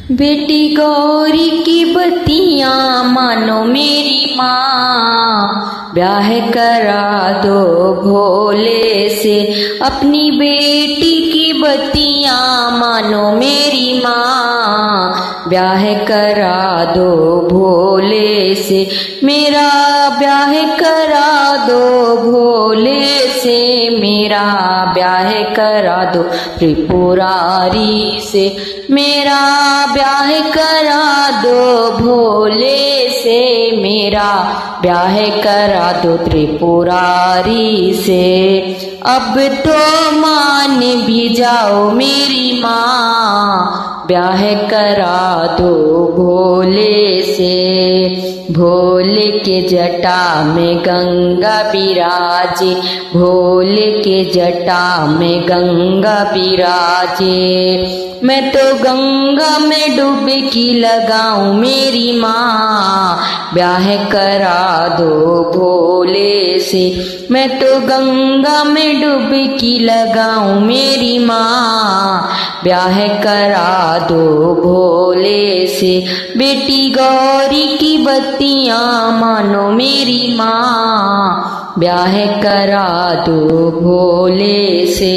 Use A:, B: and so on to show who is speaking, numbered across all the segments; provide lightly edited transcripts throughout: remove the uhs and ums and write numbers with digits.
A: बेटी गौरी की बत्तियां मानो मेरी माँ, ब्याह करा दो भोले से। अपनी बेटी की बत्तियां मानो मेरी माँ, ब्याह करा दो भोले से। मेरा ब्याह करा दो भोले से, मेरा ब्याह करा दो त्रिपुरारी से। मेरा ब्याह करा दो भोले से, मेरा ब्याह करा दो त्रिपुरारी से। अब तो मान भी जाओ मेरी माँ, ब्याह करा दो भोले से। भोले के जटा में गंगा बिराजे, भोले के जटा में गंगा बिराजे। मैं तो गंगा में डुबकी लगाऊं मेरी माँ, ब्याह करा दो भोले से। मैं तो गंगा में डुबकी लगाऊं मेरी माँ, ब्याह करा दो भोले से। बेटी गौरी की बत्तियां मानो मेरी माँ, ब्याह करा दो भोले से।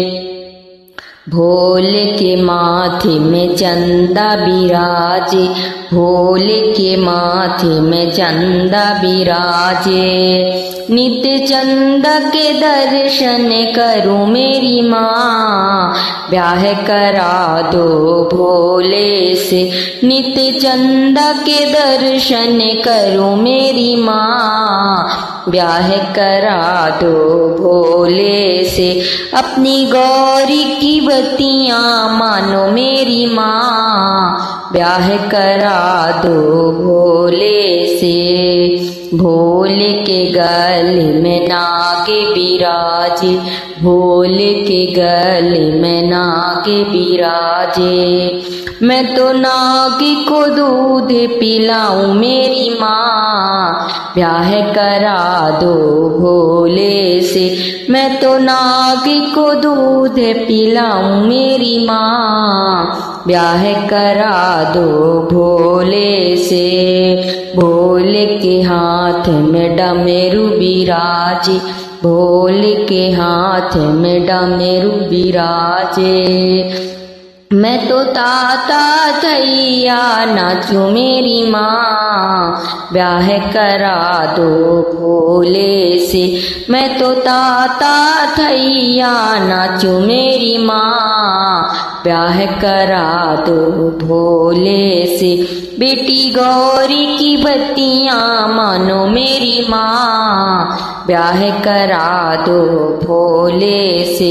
A: भोले के माथे में चंदा बिराजे, भोले के माथे में चंदा बिराजे। नित्य चंदा के दर्शन करूं मेरी माँ, ब्याह करा दो भोले से। नित्य चंदा के दर्शन करूं मेरी माँ, ब्याह करा दो भोले से। अपनी गौरी की बत्तियां मानो मेरी माँ, ब्याह करा दो भोले से। भोले के गले में नागे बिराजे, भोले के गले में नागे बिराजे। मैं तो नागी को दूध पिलाऊं मेरी माँ, ब्याह करा दो भोले से। मैं तो नागी को दूध पिलाऊं मेरी माँ, ब्याह करा दो भोले से। भोले के हाथ में डमरू बिराजे, भोले के हाथ में डमरू बिराजे। मैं तो ताता थैया नाचूं मेरी माँ, ब्याह करा दो भोले से। मैं तो ताता थैया नाचूं मेरी माँ, ब्याह करा दो भोले से। बेटी गौरी की बत्तियां मानो मेरी माँ, ब्याह करा दो भोले से।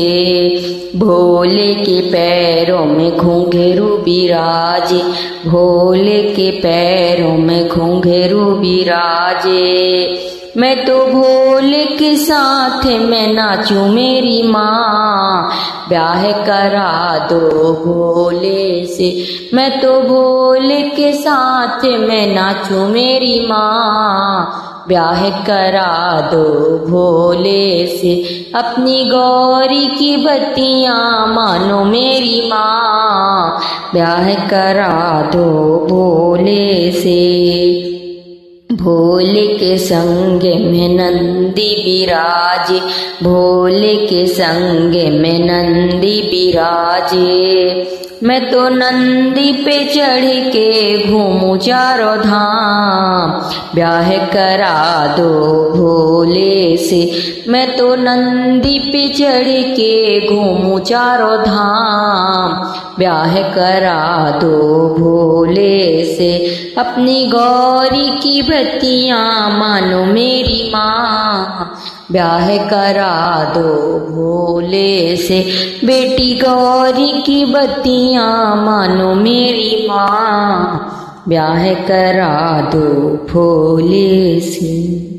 A: भोले के पैरों में घुंघरू बिराजे, भोले के पैरों में घुंघरू बिराजे। मैं तो भोले के साथ में नाचूं मेरी माँ, ब्याह करा दो भोले से। मैं तो भोले के साथ में नाचूं मेरी माँ, ब्याह करा दो भोले से। अपनी गौरी की बत्तियां मानो मेरी माँ, ब्याह करा दो भोले से। भोले के संग में नंदी बिराजे, भोले के संग में नंदी बिराजे। मैं तो नंदी पे चढ़ के घूमूं चारों धाम, ब्याह करा दो भोले से। मैं तो नंदी पे चढ़ के घूमूं चारों धाम, ब्याह करा दो भोले से। अपनी गौरी की बत्तियां मानो मेरी माँ, ब्याह करा दो भोले से। बेटी गौरी की बत्तियां मानो मेरी माँ, ब्याह करा दो भोले से।